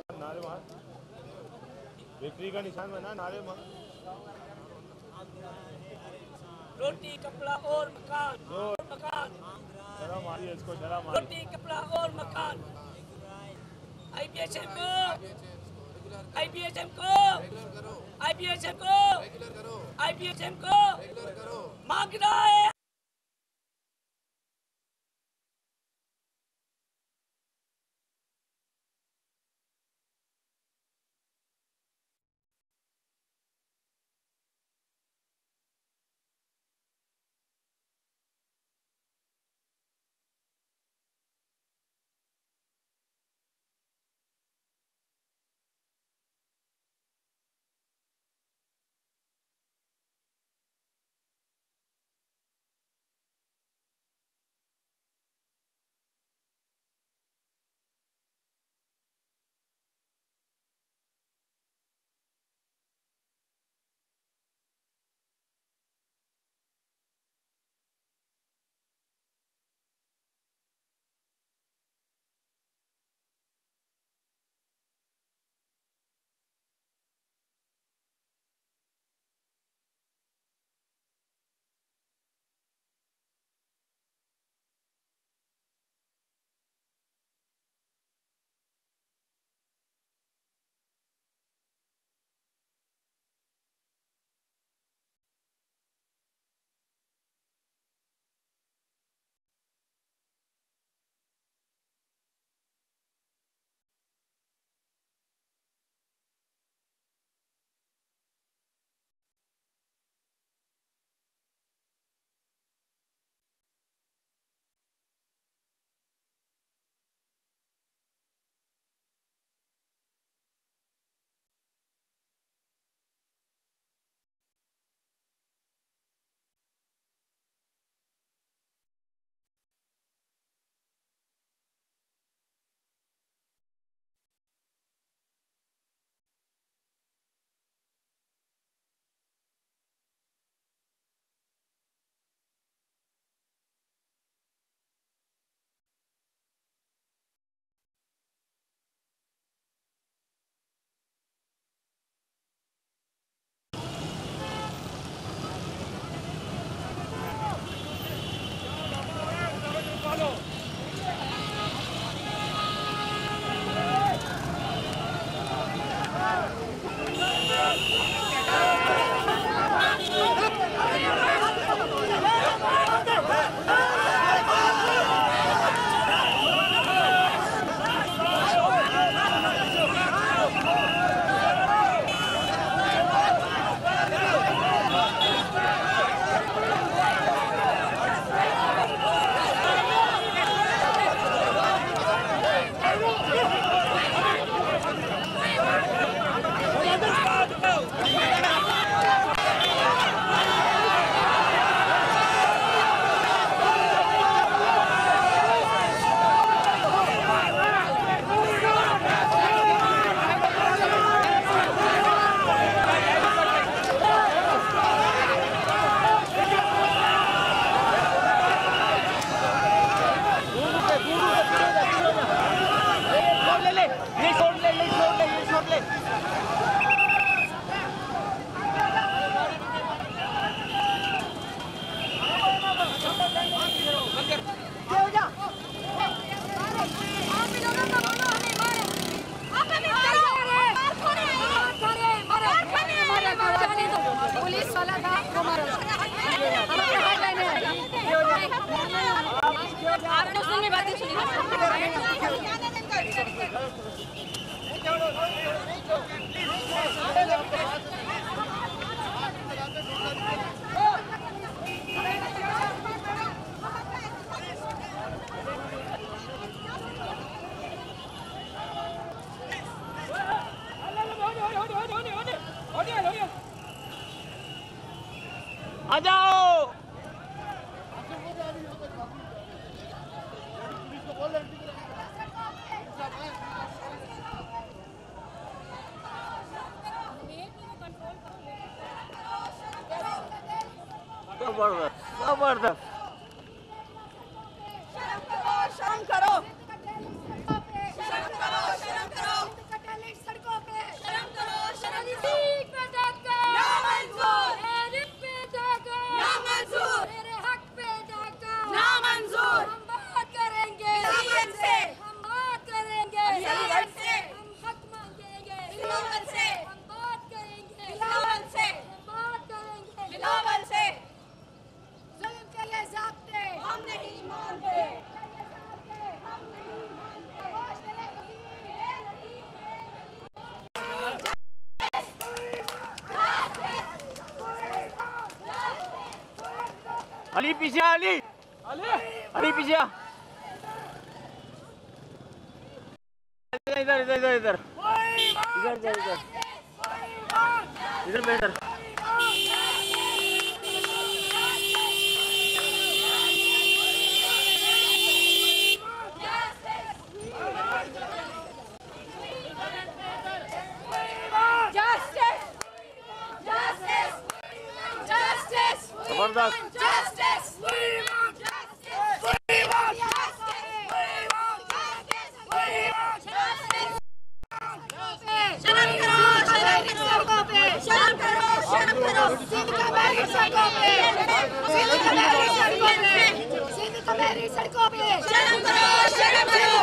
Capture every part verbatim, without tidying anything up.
नारे मार, विक्ट्री का निशान बना, नारे मार। रोटी कपड़ा और मकान, और मकान जरा मारिए इसको, जरा मारिए। रोटी कपड़ा और मकान। आईबीएचएम को, आईबीएचएम को, आईबीएचएम को, आईबीएचएम को मांग रहा है। पुलिस वाला था वो मारो हमारे हाथ लाइन है आपने उसने बातें सुनी आ जाओ। जबरदस्त जबरदस्त शर्म करो शर्म करो शर्म करो शर्म करो अली पीछे आ, अली अली पीछे आ। इधर इधर इधर इधर इधर इधर इधर इधर बेहतर। जबरदस्त। सड़कों पे शर्म करो, शर्म करो,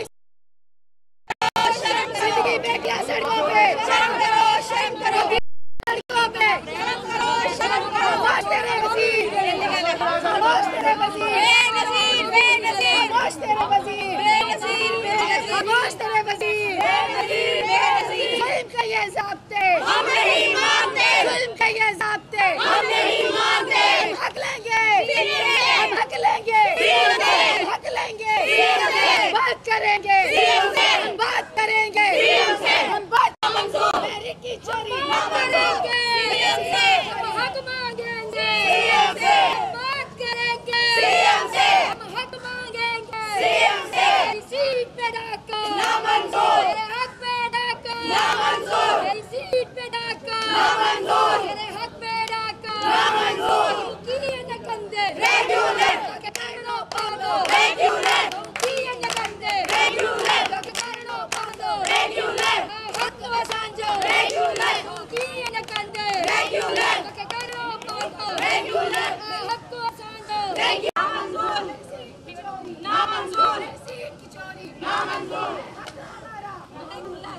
जिंदगी बेटियां सड़कों पे शर्म करो, शर्म करो, सड़कों पे शर्म करो, शर्म करो, खामोश तेरे वजीर, खामोश तेरे वजीर, बेनजीर, बेनजीर, खामोश तेरे वजीर, बेनजीर, बेनजीर, खामोश तेरे वजीर, बेनजीर, बेनजीर, जुल्म के ये ज़ाब्ते हम नहीं मानते, जुल्म के ये ज़ाब्ते हम नहीं मानते, हक लेंगे, हम हक लेंगे, हक लेंगे, बात करेंगे, हम बात करेंगे, हम बात मेरी की चोरी ना मानेंगे, हम हक मांगेंगे, बात करेंगे, हम हक मांगेंगे, मेरी सीट पे डाका ना मंजूर, मेरे हक पे डाका ना मंजूर, मेरी सीट पे डाका ना मंजूर, मेरे हक पे डाका ना मंजूर, किए न कंदे रेगुलर के करनो पादो रेगुलर, किए न कंदे रेगुलर के करनो पादो रेगुलर, हक वसांजो रेगुलर, किए न कंदे रेगुलर के करनो पादो रेगुलर, हक वसांजो रेगुलर, ना मंजूर, सीट की चोरी ना मंजूर, रेगुलर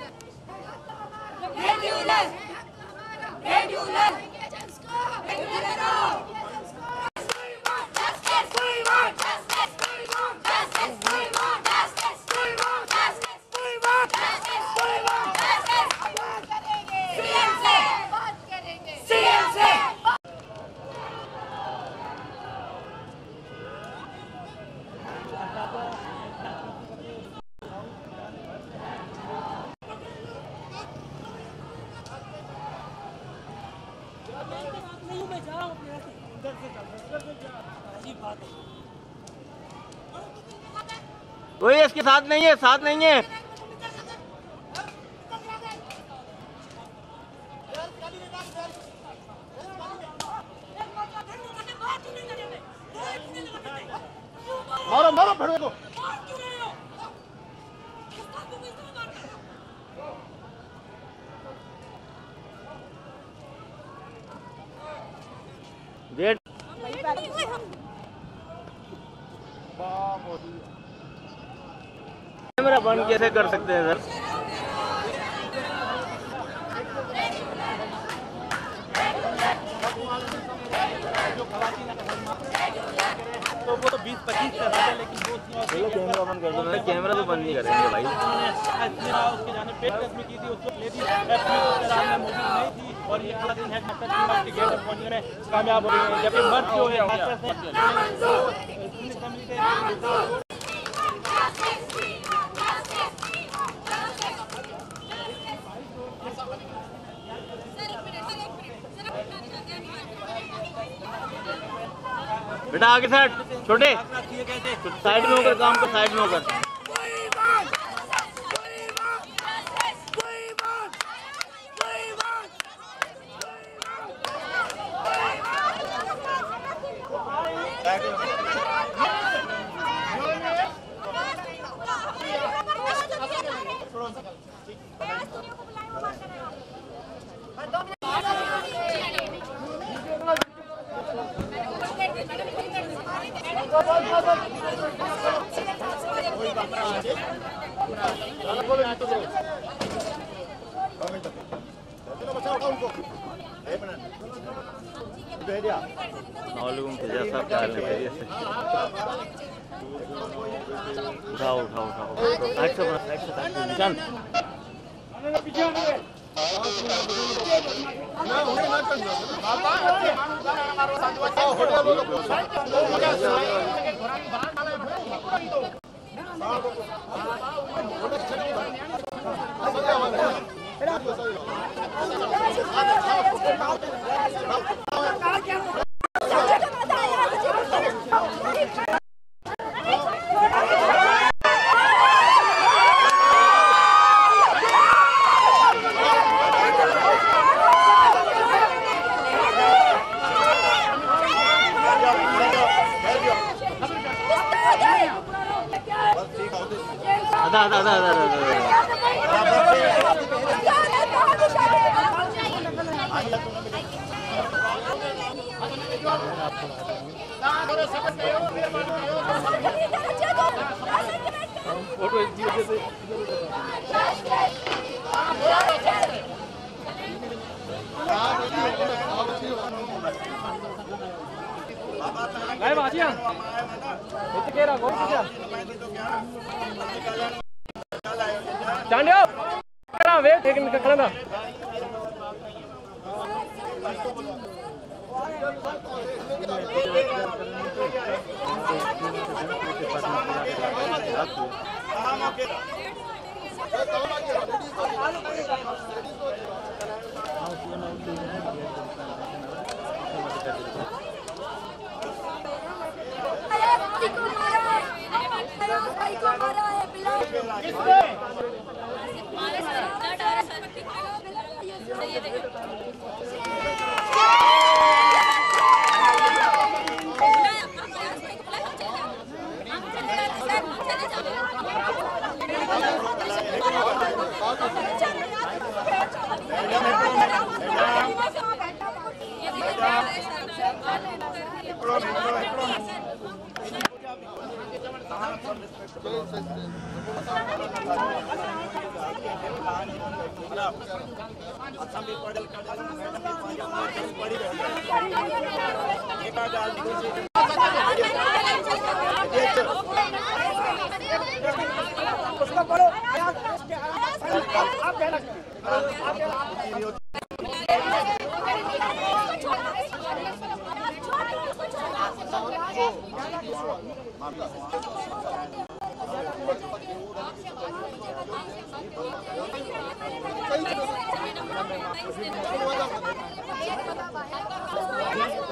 रेगुलर रेगुलर एजेंट्स को रेगुलर करो, justice we want, justice we want, justice we want, justice we want, justice we want, justice we want, justice बात करेंगे सीएम से, बात करेंगे सीएम से। कोई इसके साथ नहीं है, साथ नहीं है। मारो मारो भेड़ों को। गेट कैमरा बंद कैसे कर सकते हैं सर? तो वो तो बीस पच्चीस का था, लेकिन वो चलो कैमरा बंद कर दो। मैं कैमरा तो बंद नहीं करेंगे भाई। उसके जाने पेट कसमी की थी, उसको ले दी मौजूद नहीं थी, और ये पूरा दिन हेड मास्टर के गेट तक पहुंचने में कामयाब हो रही है। जबकि मर्द जो है बेटा आगे साइड, छोटे साइड में होकर काम कर, साइड में होकर। मालूम थे जैसा ख्याल है। उठाओ उठाओ उठाओ साइड से बना, साइड से निशान। आधा आधा आधा आधा फोटो गायब आ जिया इतने केरा कौन किया चांडियो करा वेट एक मिनट खड़ा उसका पढ़ो आप कहना आप